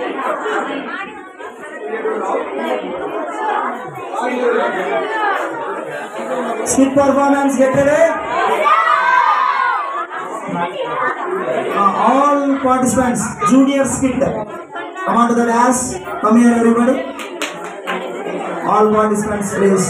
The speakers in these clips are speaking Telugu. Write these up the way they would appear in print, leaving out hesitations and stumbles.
Skit performance, get ready. All participants, junior skit. Come on to the dance. Come here, everybody. All participants, please.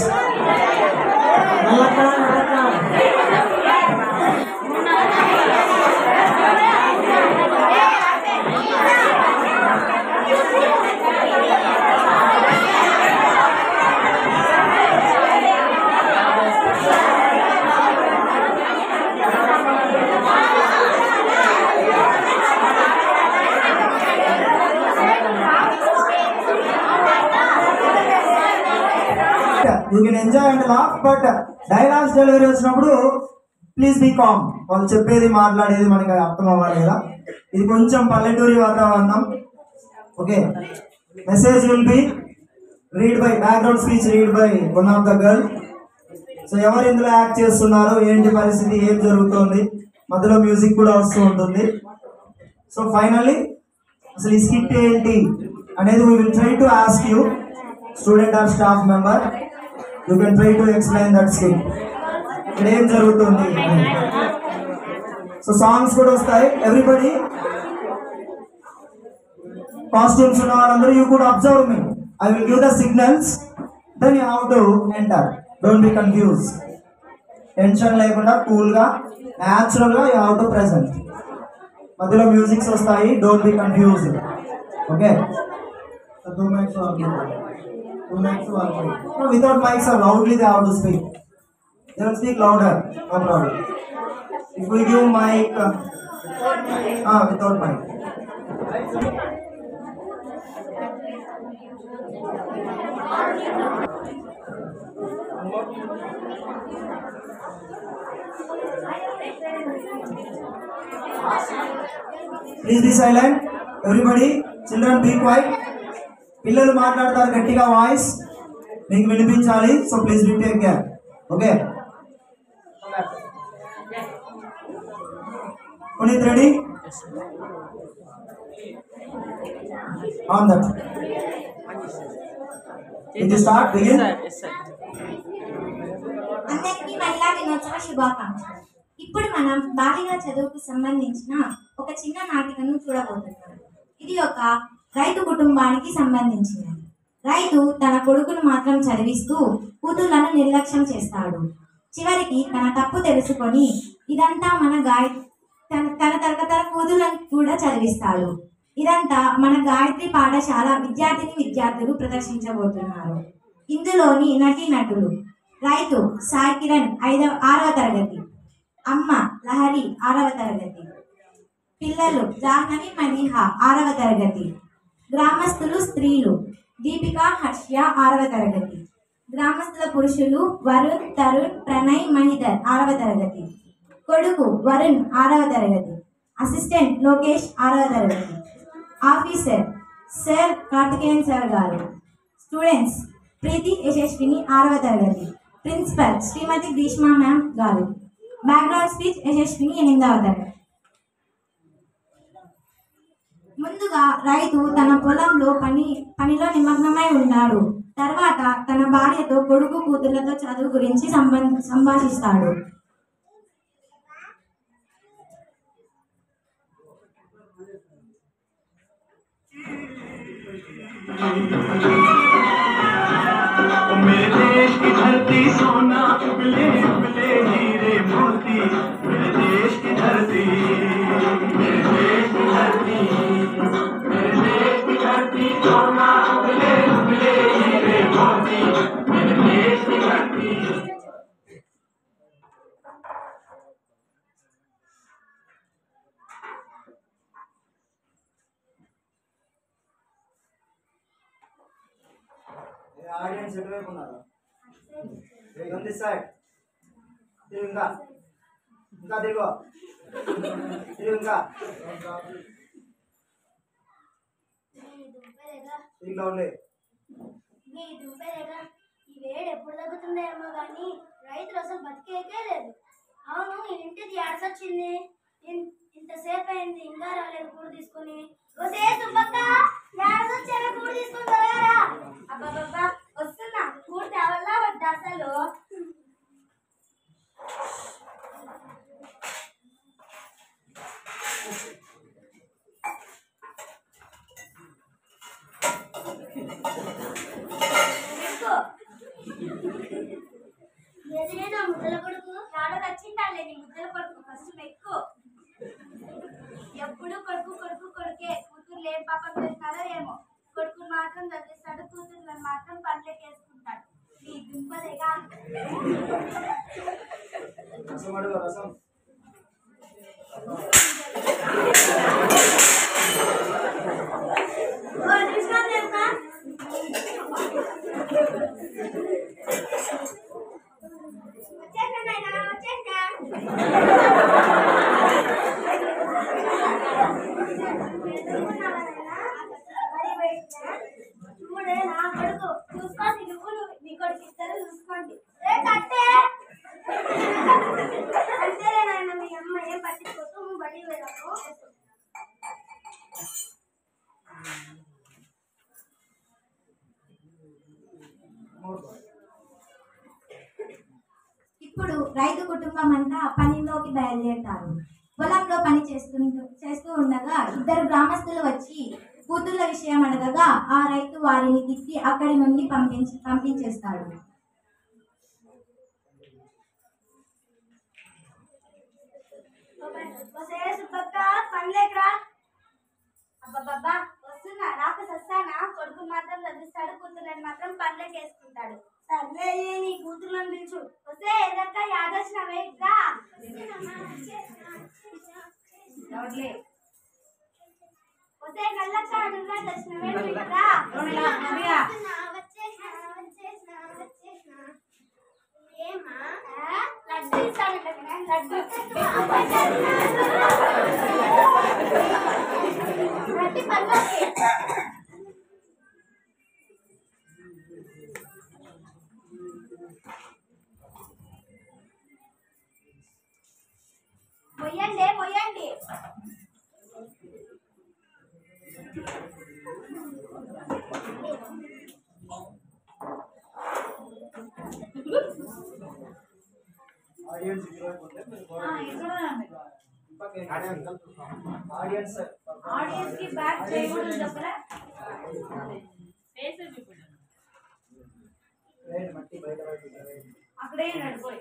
You can enjoy and laugh, but dialogues delivery వచ్చినప్పుడు ప్లీజ్ బీ కామ్. వాళ్ళు చెప్పేది మాట్లాడేది మనకి అర్థం అవ్వాలి కదా. ఇది కొంచెం పల్లెటూరి వాతావరణం. Okay, message will be read by background speech read by one of the girl. So ఎవరు ఇందులో యాక్ట్ చేస్తున్నారు, ఏంటి పరిస్థితి, ఏం జరుగుతుంది, మధ్యలో మ్యూజిక్ కూడా వస్తూ ఉంటుంది. సో ఫైనల్లీ అసలు ఈ స్కిట్ ఏంటి అనేది we will try to ask you, student or staff member. You can try to explain that skit. ఇక్కడ ఏం జరుగుతుంది. సో సాంగ్స్ కూడా వస్తాయి. ఎవ్రీబడి కాస్ట్యూమ్స్ ఉన్న వాళ్ళందరూ you could observe me. I will give the signals, then you have to enter. Don't be confuse. Tension లేకుండా కూల్గా న్యాచురల్గా యూ హ్యావ్ టు ప్రెజెంట్. మధ్యలో మ్యూజిక్స్ వస్తాయి. Don't be confuse. Okay, 2 minutes or 2 minutes or no, without mics or loudly they have to speak. They will speak louder, no problem. If we give mic, without mic. Please be silent. Everybody, children be quiet. పిల్లలు మాట్లాడతారు గట్టిగా, వాయిస్ మీకు వినిపించాలి. So please be take care. Okay, Puneeth ready on that. ఇది స్టార్ట్ బిగిన్. అందరికీ మహిళా దినోత్సవ శుభాకాంక్షలు. ఇప్పుడు మనం బాలికల చదువుకు సంబంధించిన ఒక చిన్న నాటికను చూడబోతున్నాం. ఇది ఒక రైతు కుటుంబానికి సంబంధించినది. రైతు తన కొడుకును మాత్రం చదివిస్తూ కూతుళ్లను నిర్లక్ష్యం చేస్తాడు. చివరికి తన తప్పు తెలుసుకొని ఇదంతా తన తరగతర కూతుళ్లను కూడా చదివిస్తాడు. ఇదంతా మన గాయత్రి పాఠశాల విద్యార్థులు ప్రదర్శించబోతున్నారు. ఇందులోని నటీనటులు: రైతు సాయి కిరణ్ 6వ తరగతి, అమ్మ లహరి 6వ తరగతి, పిల్లలు జాహ్నవి మణిహ 6వ తరగతి, గ్రామస్తులు స్త్రీలు దీపిక హర్ష్య 6వ తరగతి, గ్రామస్తుల పురుషులు వరుణ్, తరుణ్, ప్రణయ్, మహిధర్ 6వ తరగతి, కొడుకు వరుణ్ 6వ తరగతి, అసిస్టెంట్ లోకేష్ 6వ తరగతి, ఆఫీసర్ సర్ కార్తికేయన్ సార్ గారు, స్టూడెంట్స్ ప్రీతి యశస్విని 6వ తరగతి, ప్రిన్సిపల్ శ్రీమతి గ్రీష్మా మ్యామ్ గారు. బ్యాక్గ్రౌండ్ స్పీచ్ యశస్విని 8వ తరగతి. ముందుగా రైతు తన పొలంలో పనిలో నిమగ్నమై ఉన్నాడు. తర్వాత తన భార్యతో, కొడుకు కూతుళ్లతో చదువు గురించి సంభాషిస్తాడు. मेरे देश की धरती सोना उबले उबले हीरे मोती, मेरे देश की धरती, मेरे देश की धरती, मेरे देश की धरती सोना उबले उबले हीरे मोती, मेरे देश की धरती. ఆడియన్స్ ఎటువైపు ఉన్నారు? on this side. తిరుగు ఇంకా తిరుగు ఇంకా తిరిగిలో ఉండే. ఈ వేడి ఎప్పుడు తగ్గుతుందేమో కానీ రైతులు అసలు బతికేకే లేదు. అవును, ఇంటిది ఆడసొచ్చింది, ఇంతసేపు అయింది ఇంకా రాలేదు కూర తీసుకుని. సుబ్బక్క ఎదురే నా ముద్దల కొడుకు రాడు నచ్చింటాలే నీ ముద్దల కొడుకు ఫస్ట్ మెక్కు. ఎప్పుడు కొడుకు కొడుకు కొడుకే, కూతురు లేని పాపం చేస్తారో ఏమో. కొడుకుని మాత్రం చదివిస్తాడు, కూతురులను మాత్రం పనులకేసుకుంటాడు. నీ దుంపదేగా. చూడే నా కొడుకు చూసుకోండి, నువ్వు నీ కొడుకు ఇద్దరు చూసుకోండి. అంతేలే నాయన, మీ అమ్మ ఏం పట్టించుకోకు, నువ్వు బడి వెళ్ళకు. ఇప్పుడు రైతు కుటుంబం అంతా పనిలోకి బయలుదేరుతారు. పొలంలో పని చేస్తూ ఉండగా ఇద్దరు గ్రామస్తులు వచ్చి కూతుళ్ళ విషయం అడగగా ఆ రైతు వారిని తిట్టి అక్కడి నుండి పంపించేస్తాడు. సుబ్బక్క పనిలేకరా. అబ్బబ్బబ్బా వస్తున్నా, రాక సస్తానా. కొడుకు మాత్రం చదివిస్తాడు, కూతుర్లను మాత్రం పనులకు వేసుకుంటాడు. సర్లే నీ కూతుర్లను పిలుచు. వస్తే ఎదక్క యాదొచ్చినవే రా. వస్తే నల్లక్క నువ్వు వచ్చినవే రా. ఏమా లడ్డు ఇస్తానంట, లడ్డు రట్టి పనులకి. మొయ్యండి మొయ్యండి. ఆడియన్స్ కి బ్యాక్ చేయకూడదు చెప్పరా. అక్కడే నడిపోయి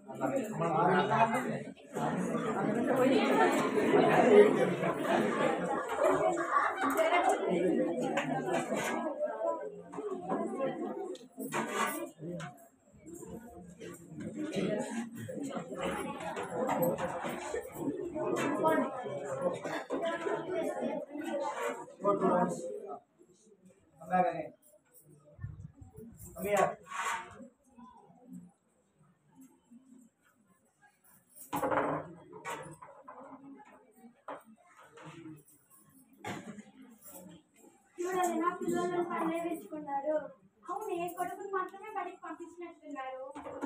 చూడాలి నా పిల్లలను పనులే తెచ్చుకున్నారు. అవును, ఏ కొడుకుని మాత్రమే బడికి పంపించినట్టున్నారు.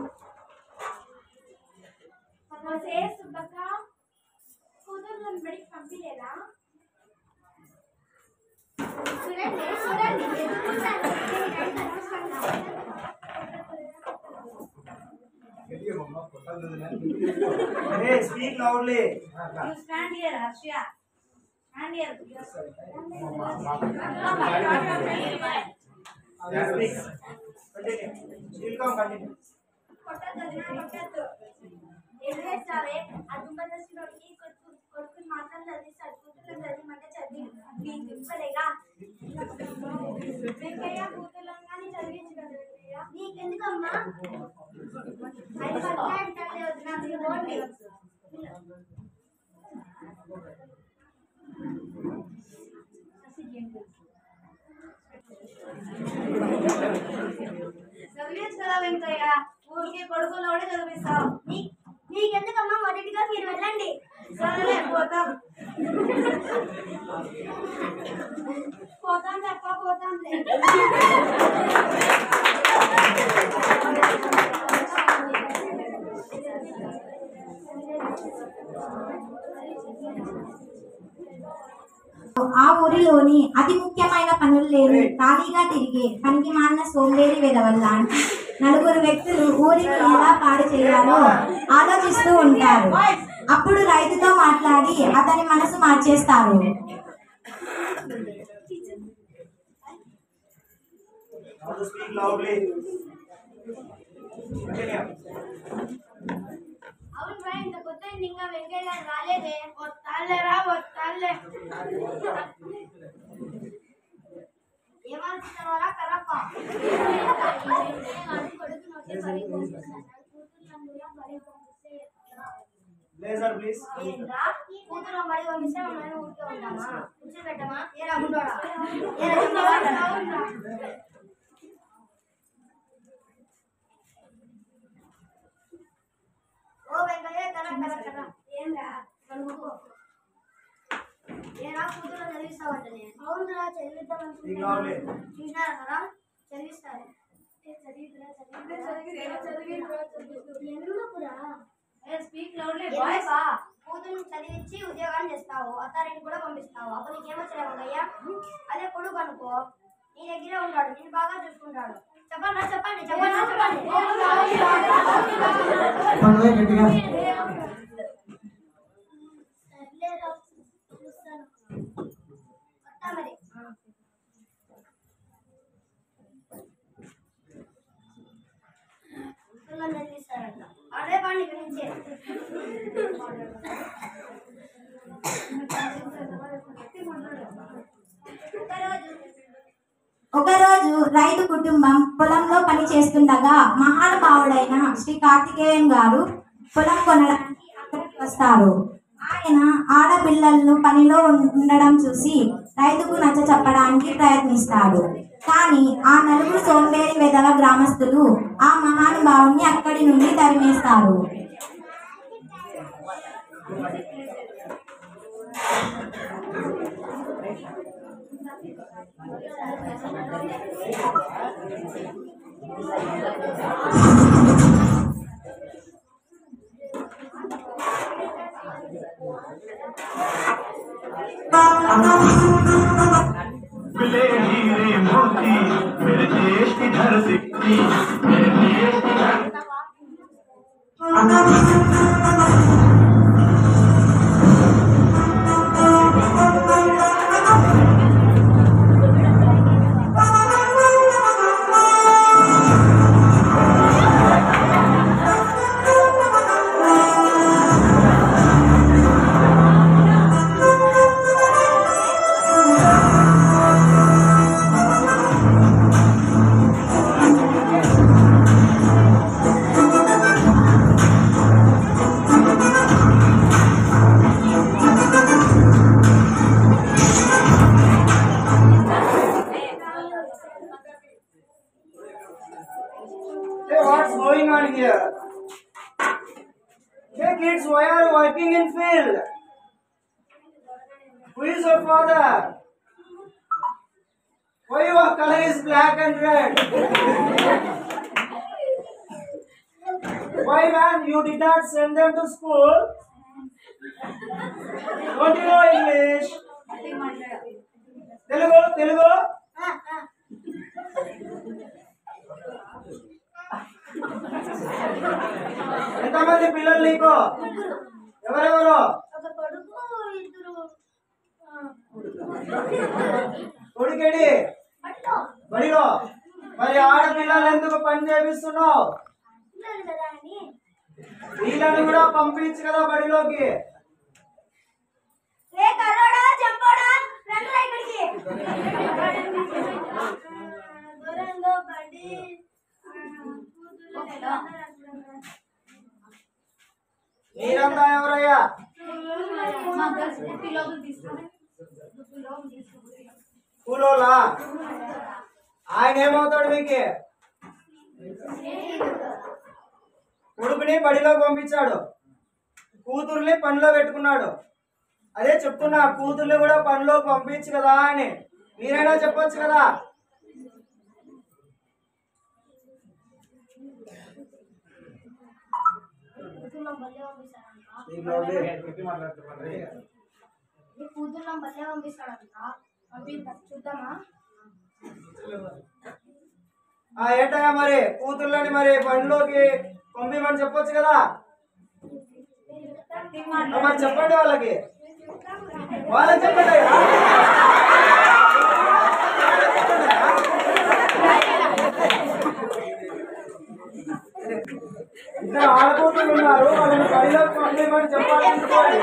సుబ్బక్క కూతుర్లను బడికి పంపించలేదా? చూడండి చూడండి Speak loudly. You stand here, Harshya. Stand here. Speak. Continue. Still come, continue. కొట్టద్దు. ఏం చేస్తావే? ఆ దుంపదర్శిలోకి కొడుకుని మాత్రం చదివిస్తాడు, కూతుర్లను చదివమంటే చదివి మీ దుంపలేగా. వెంకయ్య కూతుర్లను కానీ చదివించగలరు. నీకెందుకమ్మా? అది పట్టాలి వదిన, మీరు పోండి. చదివించు కదా వెంకయ్య, ఊరికి కొడుకులు కూడా చదివిస్తావు. నీకెందుకమ్మా? మొదటిగా మీరు వెళ్ళండి. సరేలే పోతాం. పోతాం తప్ప పోతాంలే. ఆ ఊరిలోని అతి ముఖ్యమైన పనులు లేని ఖాళీగా తిరిగే పనికి మాలిన సోంబేరి వెధవల్ లాంటి నలుగురు వ్యక్తులు ఊరిని ఎలా పాడు చేయాలో ఆలోచిస్తూ ఉంటారు. అప్పుడు రైతుతో మాట్లాడి అతని మనసు మార్చేస్తారు. to speak loudly. Continue. అవును రా, ఇంత కొత్త ఇంకా వెంకయ్య గారు రాలేదే. వస్తాలేరా, వస్తాలే. ఏమనుకుంటున్నారా కరప్ప? Laser, please. ఏంట్రా, కూతురు బడి పంపిస్తే మనం ఊరికే ఉంటామా? కూర్చోబెట్టమా? ఏరా గుండోడా? ఏరా చెప్పవా? ఓ వెంకయ్య, కర. ఏంరా కనుక్కో. ఏరా కూతురు చదివిస్తావంటనే? అవునురా, చదివిద్దాం Speak loudly. చూసినారా కదా, చదివిస్తారు. ఎందుకురా? Speak loudly boys. కూతురు చదివించి ఉద్యోగాన్ని చేస్తావు, అత్తారింటికి కూడా పంపిస్తావు. అప్పుడు నీకేమొచ్చా వెంకయ్య? అదే కొడుకు అనుకో, నీ దగ్గరే ఉంటాడు, నేను బాగా చూసుకుంటాడు. చెప్పండి చెప్పండి చెప్పండి చెప్పండి. మరి చదివిస్తారంట. అదే పండి గురించి ఒకరోజు రైతు కుటుంబం పొలంలో పని చేస్తుండగా మహానుభావుడైన శ్రీ కార్తికేయన్ గారు పొలం కొనడానికి అక్కడికి వస్తారు. ఆయన ఆడపిల్లలను పనిలో ఉండడం చూసి రైతుకు నచ్చ చెప్పడానికి ప్రయత్నిస్తాడు. కానీ ఆ నలుగురు సోంబేరి వెధవ గ్రామస్తులు ఆ మహానుభావుని అక్కడి నుండి తరిమేస్తారు. मिले हीरे मोती मेरे देश की धरती, मेरे देश की धरती। Hey, what's going on here? Hey kids, why are you working in field? Who is your father? Why your color is black and red? Why man, you did not send them to school? Don't you know English? Telugu, Telugu? ఎంతమంది పిల్లలు నీకు? ఎవరెవరు? ఒక కొడుకు, ఇద్దరు కొడుకేడి? బడిలో. మరి ఆడపిల్లలు ఎందుకు పని చేపిస్తున్నావు? పిల్లలు కదా అని. వీళ్ళని కూడా పంపించు కదా బడిలోకి. ఏ కర్రోడా చెంపోడా రండిరా ఇక్కడికి. దూరంగా పడి మీరంతా ఎవరయ్యా? కూలోలా? ఆయన ఏమవుతాడు మీకు? కొడుకుని బడిలో పంపించాడు, కూతుర్ని పనిలో పెట్టుకున్నాడు. అదే చెప్తున్నా, కూతుర్ని కూడా పనిలో పంపించు కదా అని. మీరైనా చెప్పొచ్చు కదా. కూతుర్లో బల్లే పంపిస్తాడంట. చూద్దామా? ఏంటయ్యా మరి కూతుర్లని మరి పనిలోకి పంపిమని చెప్పొచ్చు కదా. మరి చెప్పండి వాళ్ళకి చెప్పండి అయ్యా. ఇద్దరు ఆడకూతులు ఉన్నారు, వాళ్ళని బడిలోకి పంపించమని చెప్పాలనుకోండి.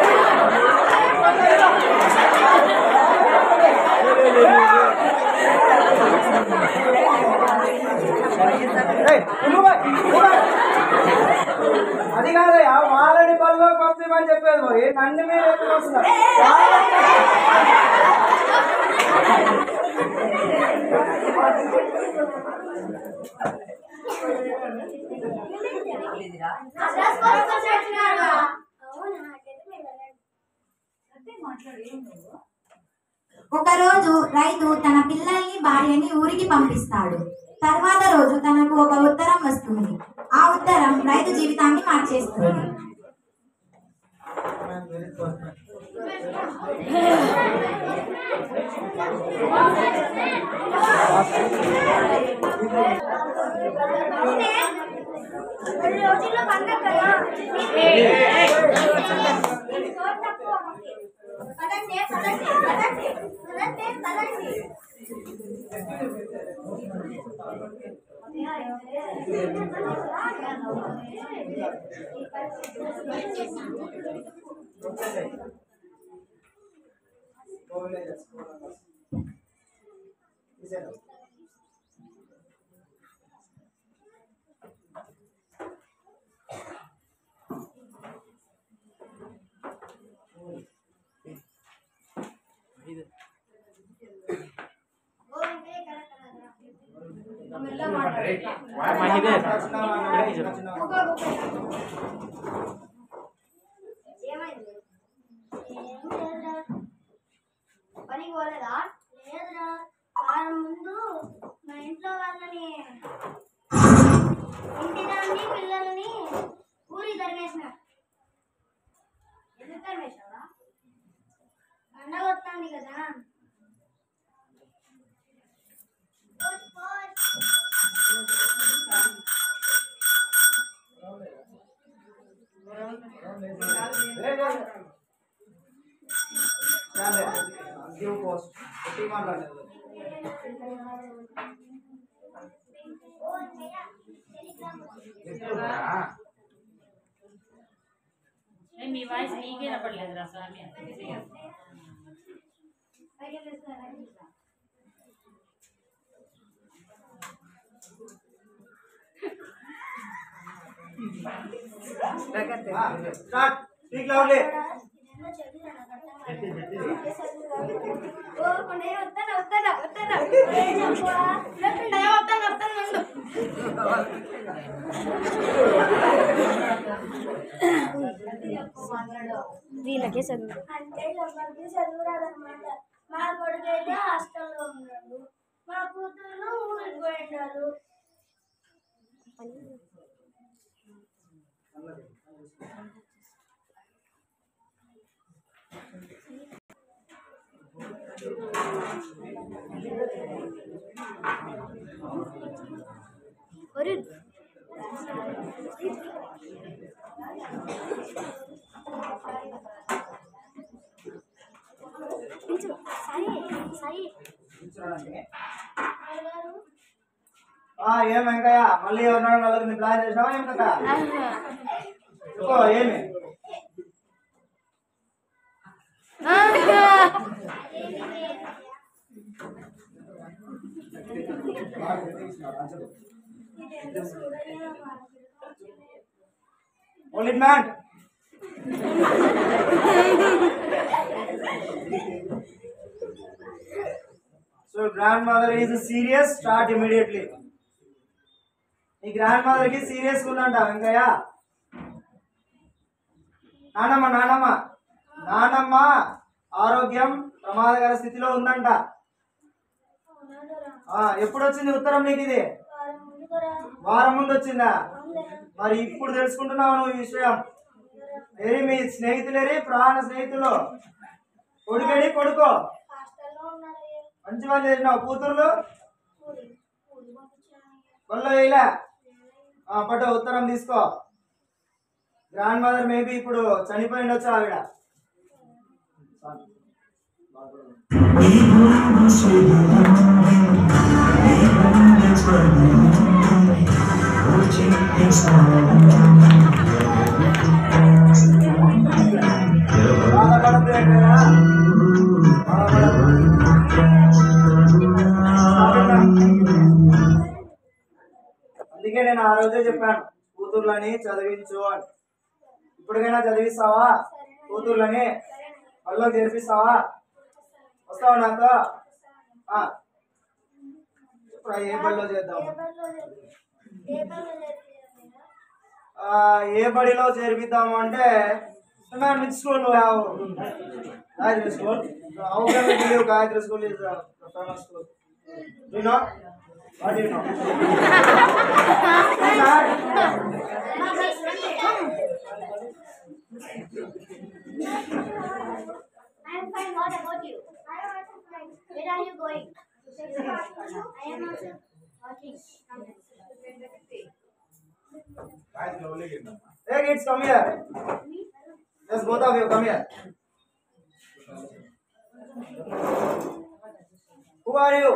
అది కాదయ్యా, వాళ్ళని బడిలోకి పంపించమని చెప్పేది మరి నన్ను మీరు ఎప్పుడు వస్తున్నారు? ఒకరోజు రైతు తన పిల్లల్ని భార్యని ఊరికి పంపిస్తాడు. తర్వాత రోజు తనకు ఒక ఉత్తరం వస్తుంది. ఆ ఉత్తరం రైతు జీవితాన్ని మార్చేస్తుంది. రోజుల్లో పండగ కదా, పదండి పదండి పదండి పదండి పదండి. ఏమైంది? పనికి పోలేదా? లేదురా, వారం ముందు మా ఇంట్లో వాళ్ళని ఇంటిదాన్ని పిల్లల్ని ఊరికి తరిమేసిన. ఎందుకు తరిమేశావా? పండగ వస్తుంది కదా. మీ వాయిస్ నీకే వినపడలేదురా స్వామి. వీళ్ళకే చదువు అంటే ఎవరికి చదువు రాదనమాట. మా కొడుకైతే హాస్టల్లో ఉన్నాడు, మా కూతురు ఊరికి పోయినారు. ഒരു ఏం వెంకయ్య మళ్ళీ ఎవరినాడు నలుగురిని ప్లాన్ చేసినావా ఏం కదా? ఏమి Only man. So grandmother is serious. Start immediately. ఈ grandmother కి సీరియస్ ఉందంట వెంకయ్య. నానమ్మ ఆరోగ్యం ప్రమాదకర స్థితిలో ఉందంట. ఎప్పుడు వచ్చింది ఉత్తరం నీకు? ఇది వారం ముందు వచ్చిందా? మరి ఇప్పుడు తెలుసుకుంటున్నావు నువ్వు ఈ విషయం? మీ స్నేహితులేరి ప్రాణ స్నేహితులు కొడుకేడి? కొడుకో మంచి పని చేసినావు. కూతుర్లు వల్ల వేయలే. పట్టు ఉత్తరం తీసుకో. గ్రాండ్ మదర్ మేబీ ఇప్పుడు చనిపోయిండొచ్చు ఆవిడ. It's నేను ఆ రోజే చెప్పాను కూతుర్లని చదివించు అని. ఇప్పటికైనా చదివిస్తావా కూతుర్లని? బడిలో చేర్పిస్తావా? వస్తావా నాతో? ఇప్పుడు ఏ బడిలో చేద్దాం? ఏ బడిలో చేర్పిద్దాము అంటే which school you have? Gayatri school. How can we believe Gayatri school is a famous school? Do you know? What do you know? I am fine. What about you? I am also fine. Where are you going? I am also working. Hey kids, come here. Just both of you come here. Who are you?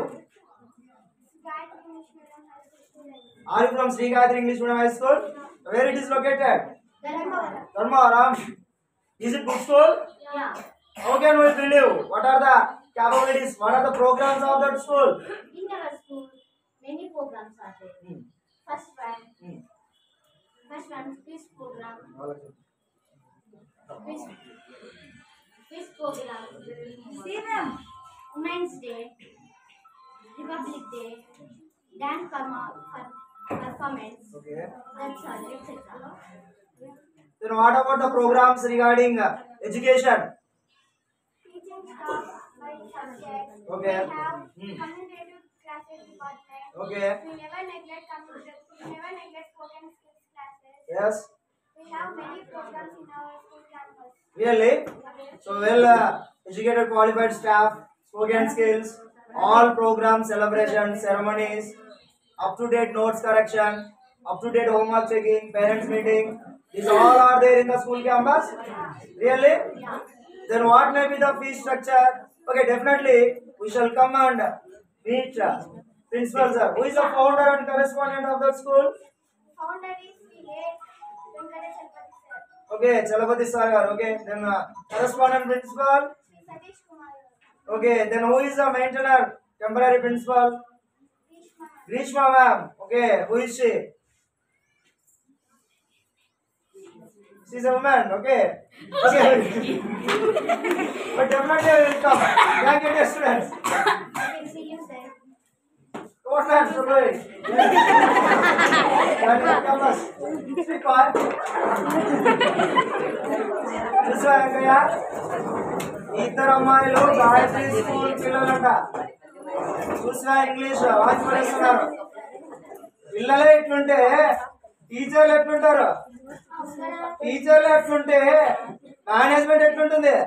Are you from Sri Gayatri English Medium High School? Where it is located? Dharmavaram. Is it good school? Yeah. How can we believe? What are the capabilities? What are the programs of that school? In our school, many programs are there. First one, quiz program. Quiz program. See them. Women's Day, Republic Day, dance performance. Okay. That's all, etc. Then what about the programs regarding education? Teaching staff by subject. Okay. We have communicative classes department. Okay. We never neglect spoken skills classes. Yes. We have many programs in our school campus. Really? So well educated qualified staff, spoken skills, all programs, celebrations, ceremonies, up to date notes correction, up to date homework checking, parents meeting. These all are there in the school campus? Really? Then what may be the fee structure? Okay, definitely we shall come and meet principal sir. Who is the founder and correspondent of that school? Founder is late Venkata Chalpati sir. Okay, Chalapati sir. Okay, then correspondent principal. Sri Satish Kumar. Okay, then who is the maintainer, temporary principal? Grishma. Grishma ma'am. Okay, who is she? She's a woman. Okay. Okay. But definitely I will come. Thank you, dear students. Okay, see you sir. What man, so great. Campus. Speak on. చూసా వెంకయ్య ఇద్దరు అమ్మాయిలు గాయత్రి స్కూల్ పిల్లలంట. చూసా ఇంగ్లీష్ వాచ్ పడేస్తున్నారు. పిల్లలే ఎట్లుంటే టీచర్లు ఎట్లుంటారు? టీచర్లు ఎట్లుంటే మేనేజ్మెంట్ ఎట్లుంటుంది?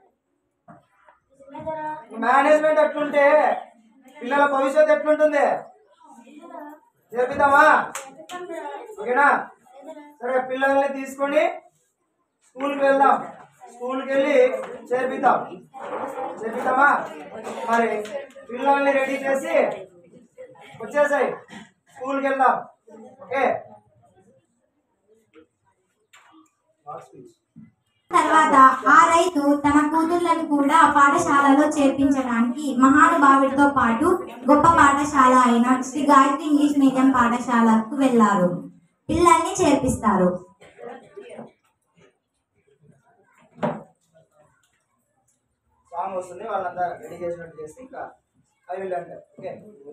మేనేజ్మెంట్ ఎట్లుంటే పిల్లల భవిష్యత్తు ఎట్లుంటుంది? చేపిద్దామా? ఓకేనా? సరే, పిల్లల్ని తీసుకొని స్కూల్కి వెళ్దాం. స్కూల్కి వెళ్ళి చేపిద్దామా? మరి పిల్లల్ని రెడీ చేసి వచ్చేసాయి, స్కూల్కి వెళ్దాం. ఓకే. తర్వాత ఆ రైతు తన కూతుర్లను కూడా పాఠశాలలో చేర్పించడానికి మహానుభావుడితో పాటు గొప్ప పాఠశాల అయిన శ్రీ గాయత్రి ఇంగ్లీష్ మీడియం పాఠశాలకు వెళ్లారు. పిల్లల్ని చేర్పిస్తారు. సాంగ్ వస్తుంది, వాళ్ళంతా రెడీ చేసినట్టు చేసి ఇంకా అవి వెళ్ళండి. ఓకే.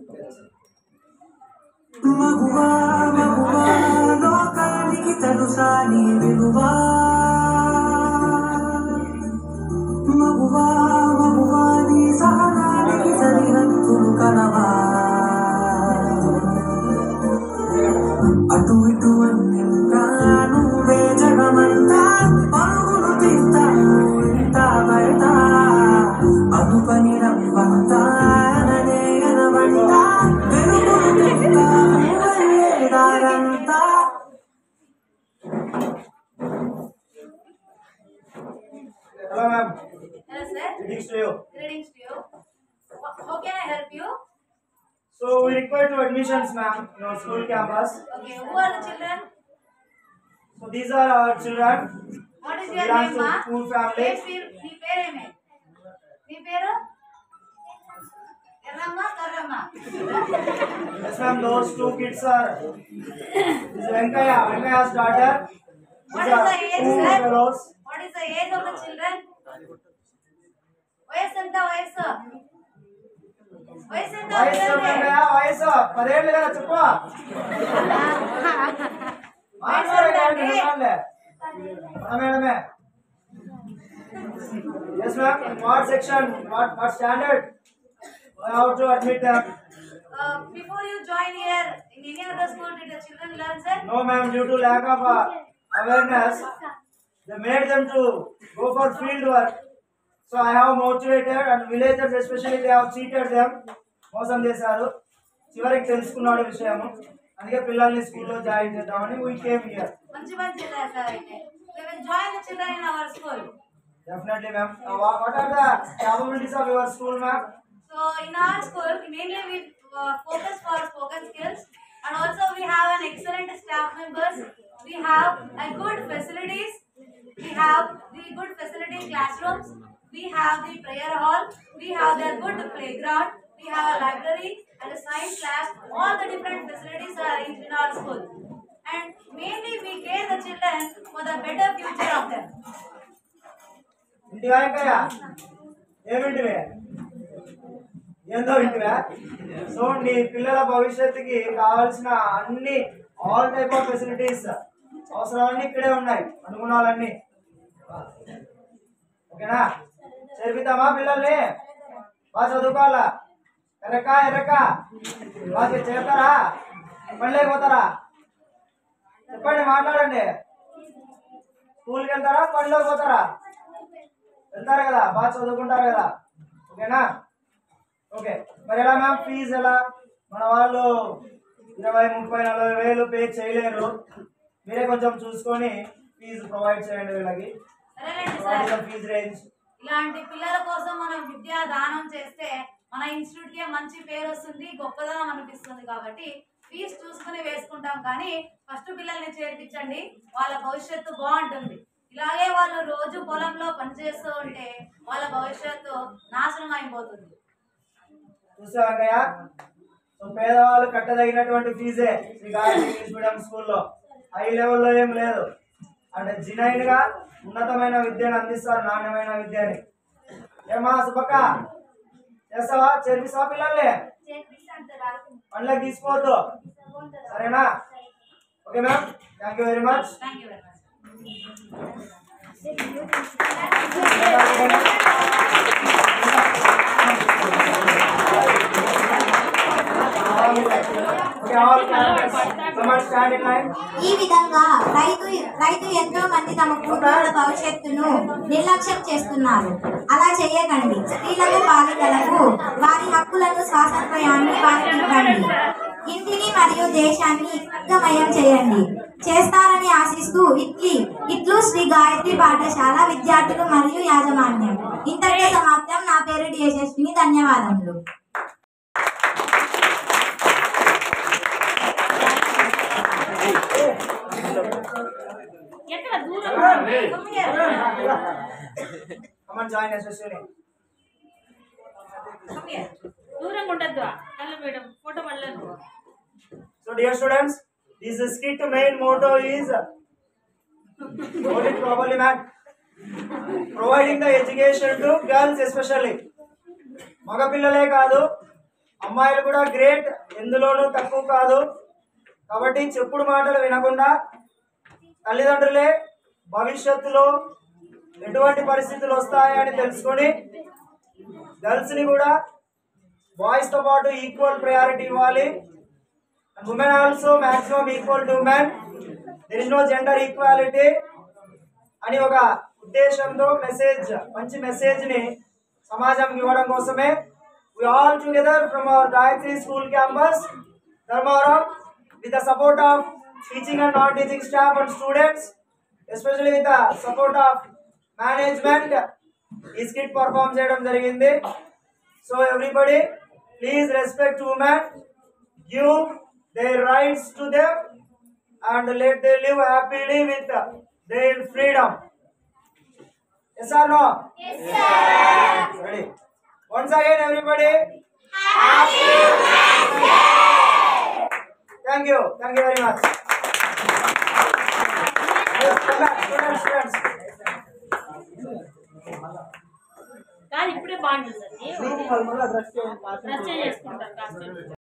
మగువా మగువా లోకానికి తెలుసా నీ విలువా, మగువా మగువా నీ సహనానికి సరిహద్దులు కలవా, అటు ఇటు అన్నింటా నువ్వే జగమంతా, పరుగులు తీస్తాను ఇంత బయట, అదుపని రవ్వంతా అననే అనవంతా, వెలుగులు తీస్తా నువ్వే దారంతా. Hello ma'am. Hello sir. Greetings to you. Greetings to you. How can I help you? So we require to admissions ma'am in our school campus. Okay. Who are the children? So these are our children. What is So your belongs name, to ma? school family. నీ పేరేమే? నీ పేరు? ఎర్రమ్మ కర్రమ్మ. చెప్తున్నా. Yes, ma'am. Those two kids are. This is Venkaya's daughter. What These is are the age, two sir? fellows. What is the age of the children? వయసు ఎంత? వయసు ఎంత? వయసు వెంకయ్య వయసు 10 ఏళ్ళు కదా చెప్పు. మేడమే. Yes, ma'am. What section? What standard? How to admit them? Before you join here, in any other school, did the children learn, sir? No, ma'am. Due to lack of awareness, they made them to go for field work. So I have motivated, and villagers especially they have cheated them. మోసం చేశారు. చివరికి తెలుసుకున్నాడు విషయము. అందుకే పిల్లల్ని స్కూల్లో జాయిన్ చేద్దామని we came here. మంచి సార్ అయితే. We will join the children in our school. Definitely, ma'am. What are the capabilities of your school, ma'am? So in our school, mainly we focus for spoken skills, and also we have an excellent staff members. We have a good facilities. We have the good facility classrooms. We have the prayer hall. We have the good playground. We have a library and a science lab. All the different facilities are arranged in our school. And mainly we care the children for the better future of them. ఇంటివా వెంకయ్య ఏమింటివే ఏందో ఇంటివా. సో నీ పిల్లల భవిష్యత్తుకి కావాల్సిన అన్ని ఆల్ టైప్ ఆఫ్ ఫెసిలిటీస్ అవసరాలన్నీ ఇక్కడే ఉన్నాయి, అనుగుణాలన్నీ. ఓకేనా? చదివిద్దామా పిల్లల్ని? బాగా చదువుకోవాలా? ఎర్రక బాగా చేస్తారా? పనిలోకి పోతారా? చెప్పండి, మాట్లాడండి. స్కూల్కి వెళ్తారా? పనిలోకి పోతారా? వెళ్తారు కదా, బాగా చదువుకుంటారు కదా. ఓకేనా? ఓకే. మరి ఎలా మ్యామ్ ఫీజు ఎలా? మన వాళ్ళు 20, 30, 40 వేలు పే చేయలేరు. మీరే కొంచెం చూసుకొని ఫీజు ప్రొవైడ్ చేయండి వీళ్ళకి. ఫీజు రేంజ్ ఇలాంటి పిల్లల కోసం మనం విద్యా దానం చేస్తే మన ఇన్స్టిట్యూట్ కి మంచి పేరు వస్తుంది, గొప్పదనం అనిపిస్తుంది. కాబట్టి ఫీజు చూసుకుని వేసుకుంటాం, కానీ ఫస్ట్ పిల్లల్ని చేర్పించండి, వాళ్ళ భవిష్యత్తు బాగుంటుంది. ఇలాగే వాళ్ళు రోజు పొలంలో పనిచేస్తూ ఉంటే వాళ్ళ భవిష్యత్తు నాశనం అయిపోతుంది. చూసా వెంకయ్య, సో పేదవాళ్ళు కట్టదగినటువంటి ఫీజే శ్రీ గాయత్రి ఇంగ్లీష్ మీడియం స్కూల్లో. హై లెవెల్లో ఏం లేదు. అంటే జినైన్ గా ఉన్నతమైన విద్యను అందిస్తారు, నాణ్యమైన విద్యని. ఏమా సుబ్బక్క చేస్తావా? చేర్పిస్తావా పిల్లల్ని? పనులకు తీసుకోవద్దు, సరేనా? Okay ma'am, thank you very much. Thank you very much. ఈ విధంగా రైతు ఎంతో మంది తమ కుటుంబాల భవిష్యత్తును నిర్లక్ష్యం చేస్తున్నారు. అలా చేయకండి. స్త్రీలకు, బాలికలకు వారి హక్కులను, స్వాతంత్ర్యాన్ని వారికి ఇవ్వండి. ఇంటిని మరియు దేశాన్ని యుక్తమయం చేయండి. చేస్తారని ఆశిస్తూ ఇట్లు శ్రీ గాయత్రి పాఠశాల విద్యార్థులు మరియు యాజమాన్యం. ఇంతటితో సమాప్తం. నా పేరు డి యశస్విని. ధన్యవాదములు. దూరంగా ఉండద్దు మేడం, ఫోటో పడలేదు. So dear students, this skit main motto is hold it properly, man. Providing the education to girls especially. మగ పిల్లలే కాదు, అమ్మాయిలు కూడా గ్రేట్, ఎందులోనూ తక్కువ కాదు. కాబట్టి చెప్పుడు మాటలు వినకుండా తల్లిదండ్రులే భవిష్యత్తులో ఎటువంటి పరిస్థితులు వస్తాయని తెలుసుకొని గర్ల్స్ని కూడా బాయ్స్తో పాటు ఈక్వల్ ప్రయారిటీ ఇవ్వాలి. And women also maximum equal to men. There is no gender equality అని ఒక ఉద్దేశంతో మంచి మెసేజ్ ని సమాజంకి ఇవ్వడం కోసమే we all together from our Gayatri School campus, Dharmavaram, with the support of teaching and non-teaching staff and students, especially with the support of management, ఈ స్కిట్ పర్ఫామ్ చేయడం జరిగింది. So everybody, please respect women, give their rights to them, and let them live happily with their freedom. Yes or no? Yes, sir. Ready? Once again, everybody. Thank you very much. Students. కానీ ఇప్పుడే బాగుంటుంది రచ్చ చేసుకుంటారు కాస్త